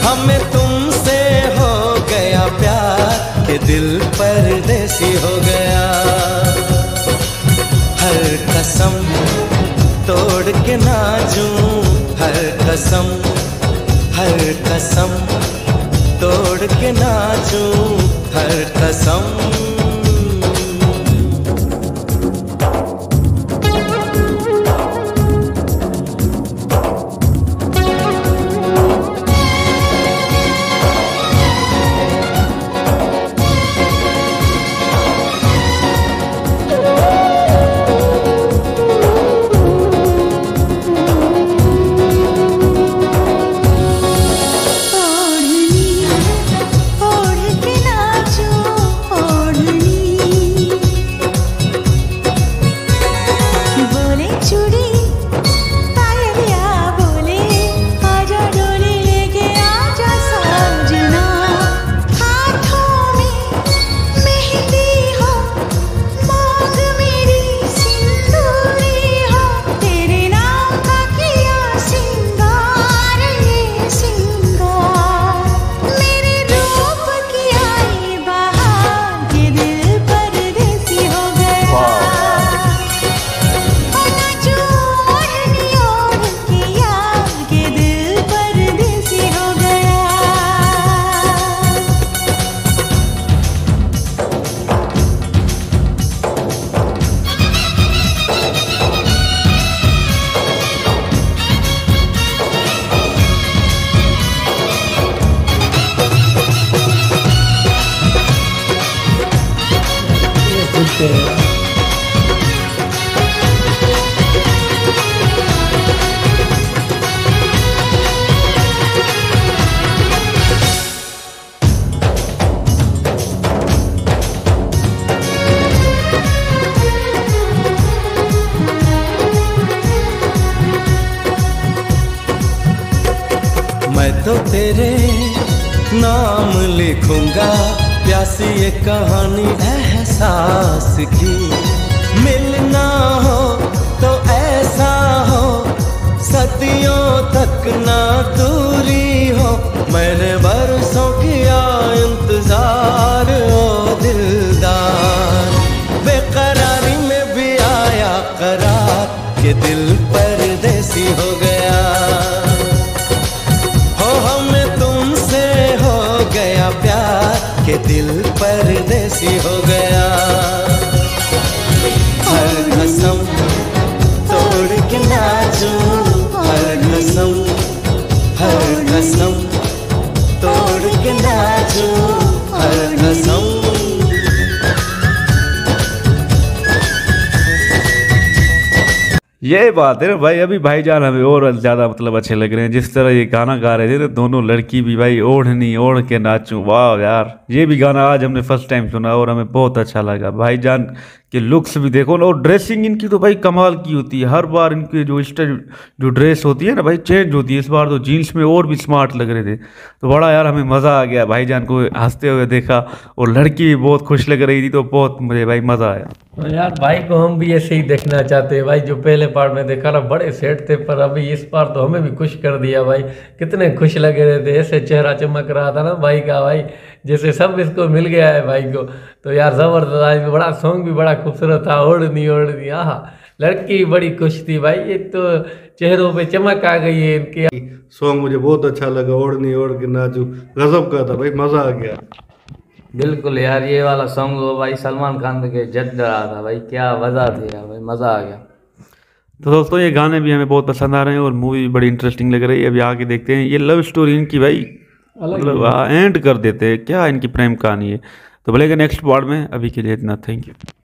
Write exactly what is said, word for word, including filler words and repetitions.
हमें तुमसे हो गया प्यार के दिल परदेसी हो गया। हर कसम तोड़ के नाचूं, हर कसम हर कसम तोड़ के नाचूं, हर कसम। मैं तो तेरे नाम लिखूंगा प्यासी ये कहानी एहसास की। मिलना हो तो ऐसा हो सदियों तक ना दूरी हो। मैंने बरसों किया इंतजार ओ दिलदार, बेकरारी में भी आया करार के दिल परदेसी हो गया। प्यार के दिल परदेसी हो गया। हर कसम तोड़ के नाचूं, हर कसम हर कसम तोड़ के नाचूं, हर कसम। ये बात है ना भाई, अभी भाईजान हमें और ज़्यादा मतलब अच्छे लग रहे हैं। जिस तरह ये गाना गा रहे थे ना दोनों लड़की भी, भाई ओढ़नी ओढ़ के नाचूं, वाह यार। ये भी गाना आज हमने फर्स्ट टाइम सुना और हमें बहुत अच्छा लगा। भाईजान के लुक्स भी देखो ना, और ड्रेसिंग इनकी तो भाई कमाल की होती है। हर बार इनकी जो स्टाइल जो ड्रेस होती है ना भाई चेंज होती है। इस बार तो जीन्स में और भी स्मार्ट लग रहे थे, तो बड़ा यार हमें मज़ा आ गया। भाईजान को हंसते हुए देखा और लड़की भी बहुत खुश लग रही थी, तो बहुत मुझे भाई मज़ा आया। यार भाई को हम भी ऐसे ही देखना चाहते हैं भाई। जो पहले पार्ट में देखा ना बड़े सेट थे, पर अभी इस बार तो हमें भी खुश कर दिया भाई। कितने खुश लगे रहे थे, ऐसे चेहरा चमक रहा था ना भाई का, भाई जैसे सब इसको मिल गया है भाई को। तो यार ज़बरदस्त, आज बड़ा सॉन्ग भी बड़ा खूबसूरत था, ओढ़नी ओढ़नी। हाँ, लड़की बड़ी खुश थी भाई, एक तो चेहरों पे चमक आ गई है इनके। सॉन्ग मुझे बहुत अच्छा लगा, ओढ़नी ओढ़ के नाचूं, गजब का था भाई, मज़ा आ गया। बिल्कुल यार, ये वाला सॉन्ग वो भाई सलमान खान के जज रहा था भाई, क्या वजह थी यार भाई, मज़ा आ गया। तो दोस्तों ये गाने भी हमें बहुत पसंद आ रहे हैं और मूवी भी बड़ी इंटरेस्टिंग लग रही है। अभी आगे देखते हैं ये लव स्टोरी इनकी भाई, मतलब एंड कर देते हैं क्या इनकी प्रेम कहानी है। तो बोलेगा नेक्स्ट पार्ट में, अभी के लिए इतना, थैंक यू।